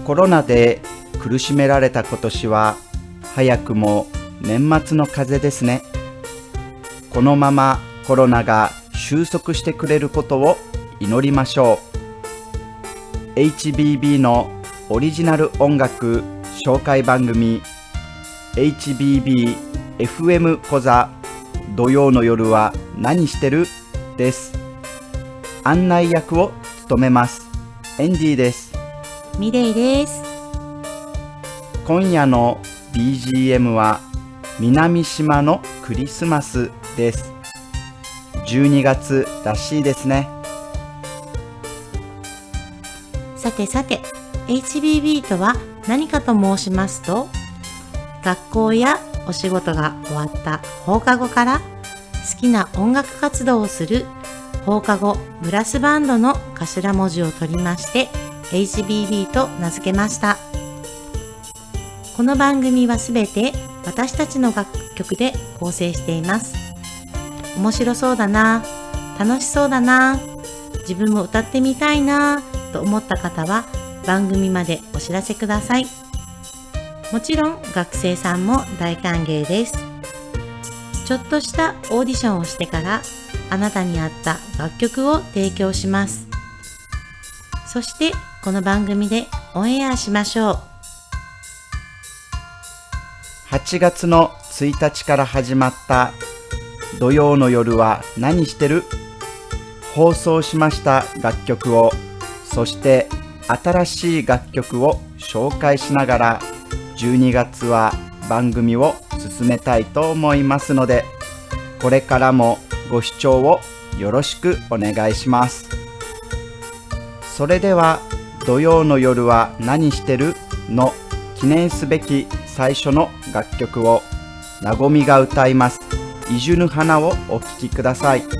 コロナで苦しめられた今年は早くも年末の風邪ですね。このままコロナが収束してくれることを祈りましょう。 HBB のオリジナル音楽紹介番組 HBB-FM 講座土曜の夜は何してるです。案内役を務めますエンディです。 ミレイです。 今夜の BGM は南島のクリスマスです。12月らしいですね。 さてさて、 HBB とは何かと申しますと、学校やお仕事が終わった放課後から好きな音楽活動をする放課後ブラスバンドの頭文字を取りまして HBB と名付けました。この番組はすべて私たちの楽曲で構成しています。面白そうだな、楽しそうだな、自分も歌ってみたいなと思った方は番組までお知らせください。もちろん学生さんも大歓迎です。ちょっとしたオーディションをしてからあなたに合った楽曲を提供します。そしてこの番組でオンエアしましょう。 8月の1日から始まった土曜の夜は何してる？放送しました楽曲を、そして新しい楽曲を紹介しながら12月は番組を進めたいと思いますので、これからもご視聴をよろしくお願いします。それでは土曜の夜は何してるの記念すべき最初の楽曲をなごみが歌いますいじゅぬ花をお聴きください。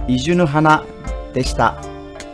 イジュヌ花でした。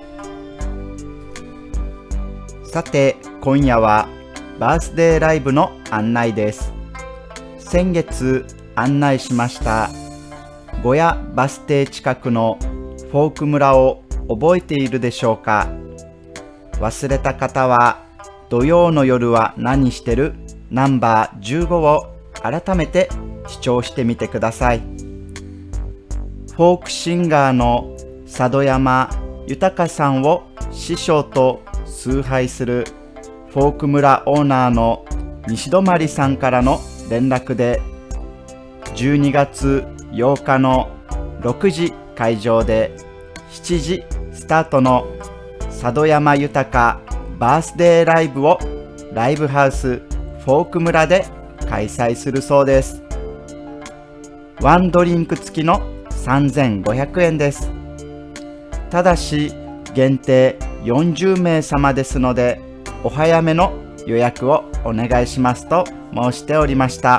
さて、今夜はバースデーライブの案内です。先月案内しました小屋バス停近くのフォーク村を覚えているでしょうか。忘れた方は土曜の夜は何してるナンバー15を改めて視聴してみてください。フォークシンガーの佐渡山豊さんを師匠と崇拝するフォーク村オーナーの西泊さんからの連絡で12月8日の6時会場で7時スタートの佐渡山豊バースデーライブをライブハウスフォーク村で開催するそうです。ワンドリンク付きの3500円です。ただし限定40名様ですのでお早めの予約をお願いしますと申しておりました。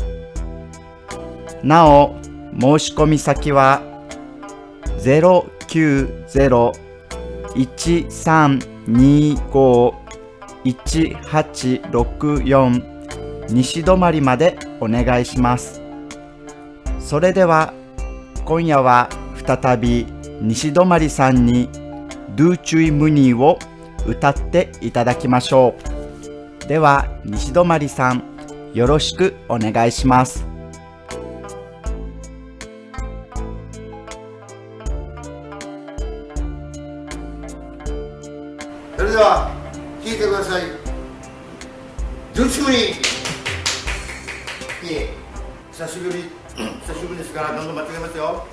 なお申し込み先は 090-1325-1864 西泊までお願いします。それでは今夜は再び西泊さんにドゥチュイムニーを歌っていただきましょう。では西泊さんよろしくお願いします。 それでは聴いてください。ドゥチュイムニー。久しぶりですからどんどん間違えますよ。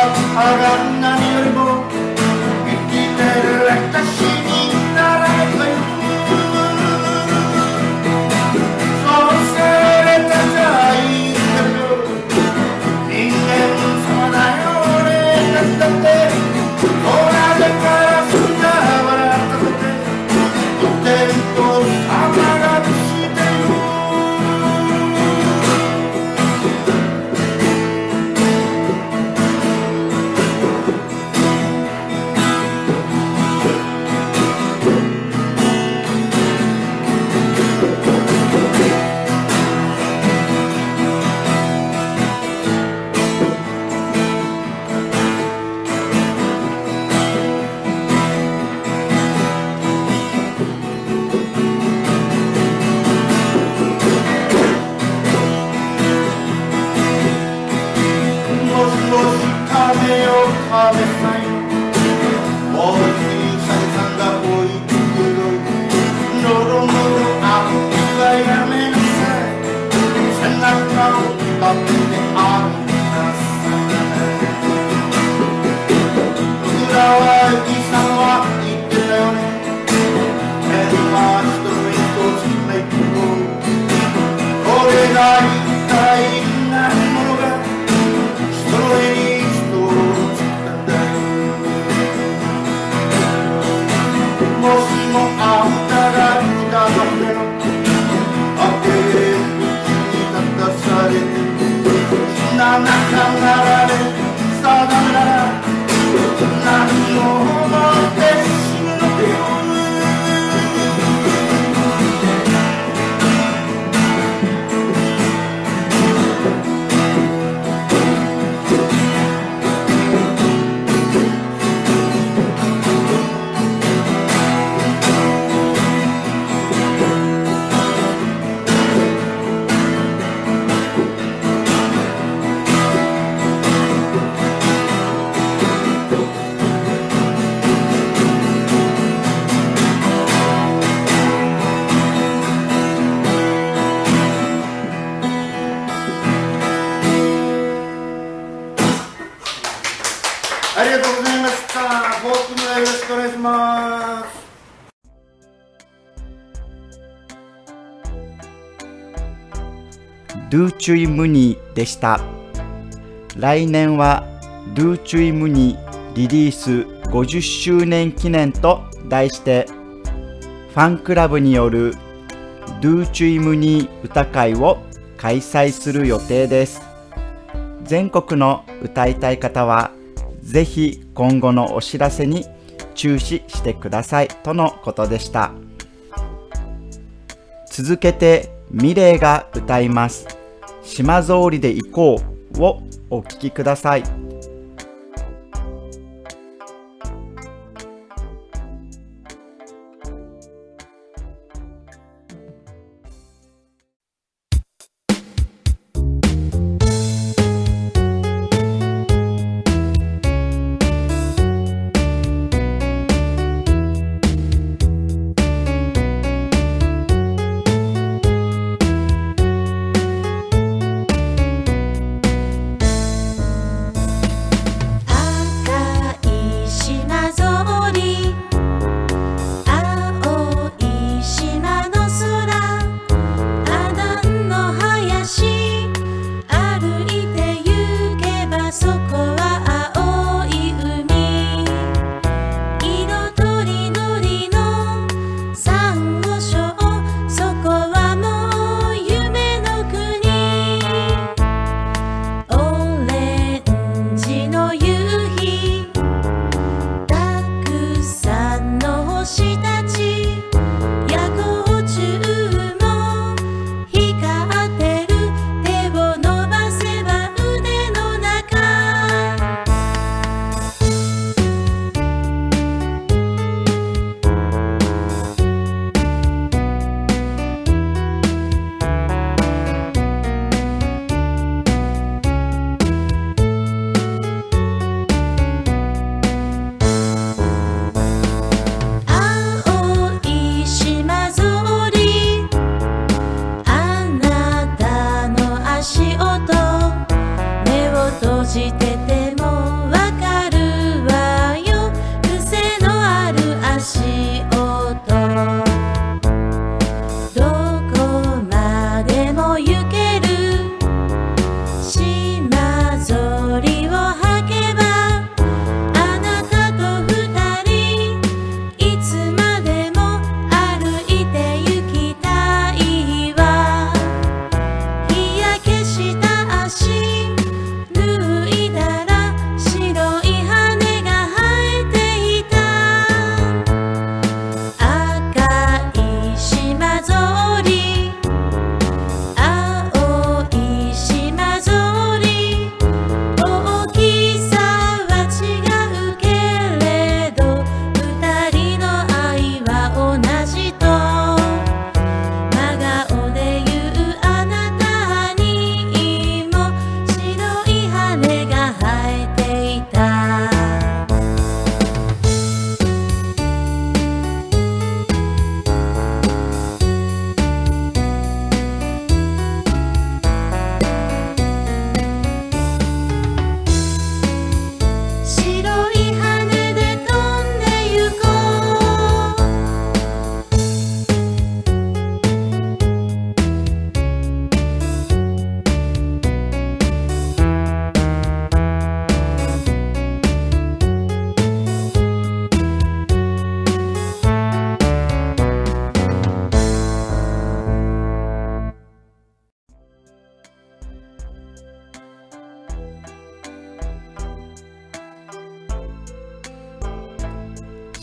何よりも生きてる私にならないというそうされたじゃいいけど人間様だよ俺だって同じからそんな笑ったって天と様がしてるありがとうございました。フォーク村よろしくお願いします。 ドゥチュイムニでした。来年はドゥチュイムニリリース50周年記念と題してファンクラブによるドゥチュイムニ歌会を開催する予定です。全国の歌いたい方はぜひ今後のお知らせに注視してくださいとのことでした。続けてミレイが歌います。島ぞうりで行こうをお聴きください。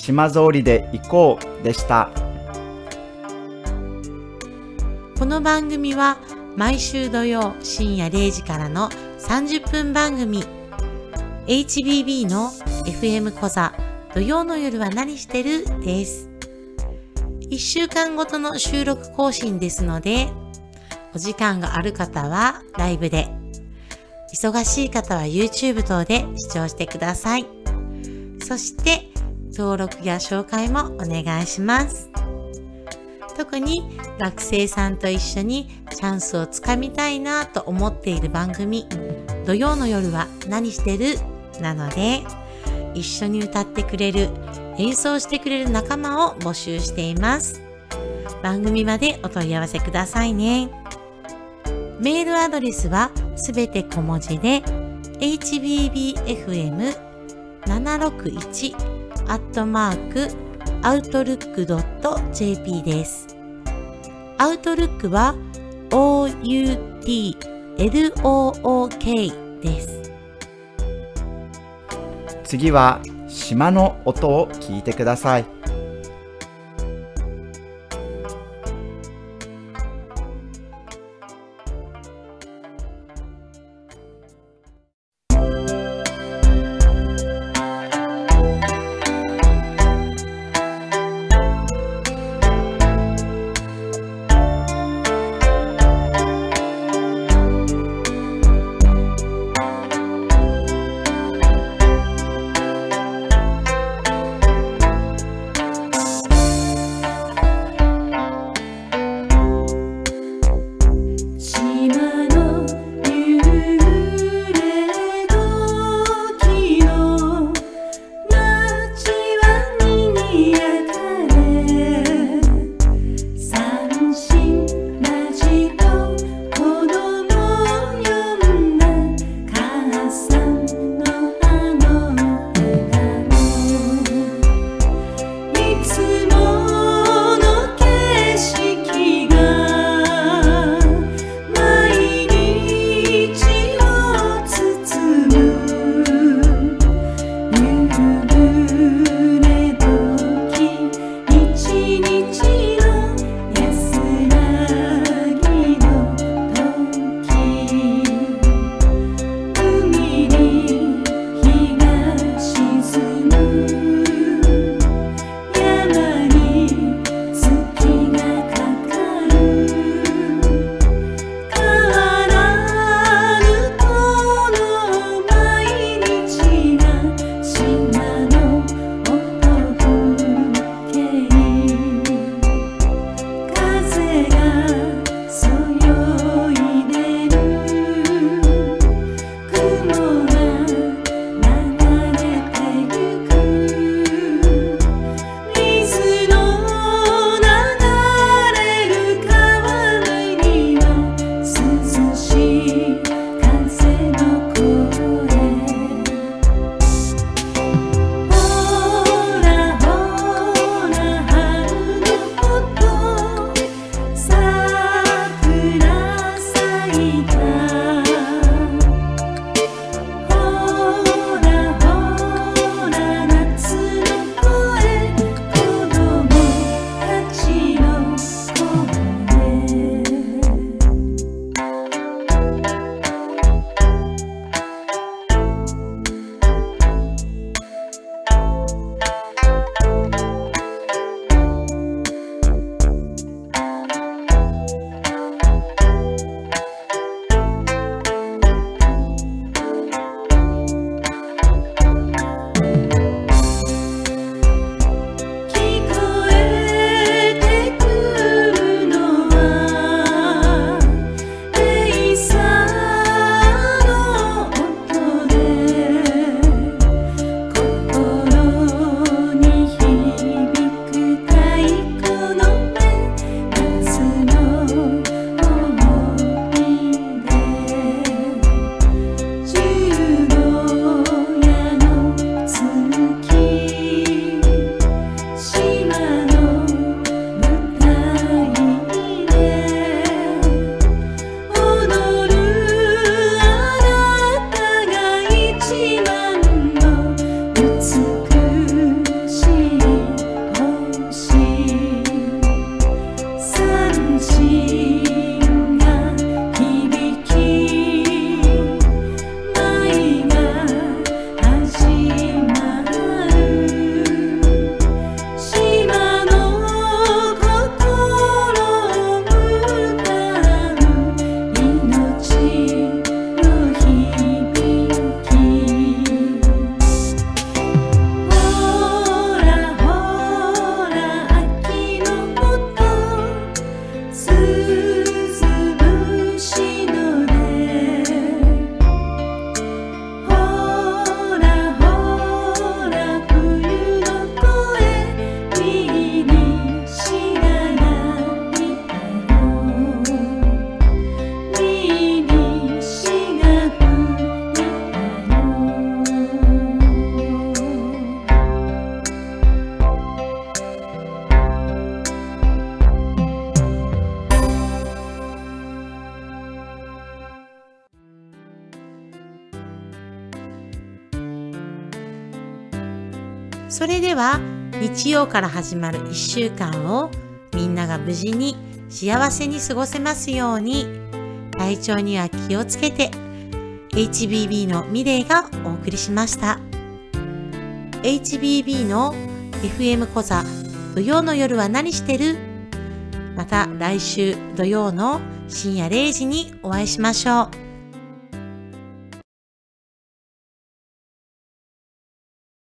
島ぞうりで行こうでした。 この番組は毎週土曜深夜0時からの30分番組 HBB の FM コザ土曜の夜は何してるです。1週間ごとの収録更新ですので、お時間がある方はライブで、忙しい方は YouTube 等で視聴してください。そして登録や紹介もお願いします。特に学生さんと一緒にチャンスをつかみたいなと思っている番組、土曜の夜は何してるなので、一緒に歌ってくれる、演奏してくれる仲間を募集しています。番組までお問い合わせくださいね。メールアドレスはすべて小文字で hbbfm761@outlook.jp です。Outlook は OUTLOOK です。 次は島の音を聞いてください。 それでは日曜から始まる1週間をみんなが無事に幸せに過ごせますように、体調には気をつけて、HBB のミレイがお送りしました。HBB の FM コザ土曜の夜は何してる？また来週土曜の深夜0時にお会いしましょう。